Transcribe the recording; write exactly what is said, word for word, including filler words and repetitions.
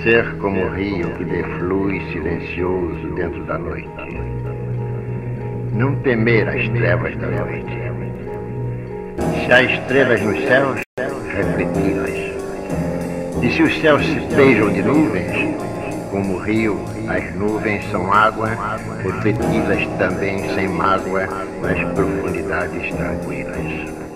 Ser como o rio que deflui silencioso dentro da noite. Não temer as trevas da noite. Se há estrelas nos céus, refleti-las. E se os céus se beijam de nuvens, como o rio, as nuvens são água, refleti-las também sem mágoa nas profundidades tranquilas.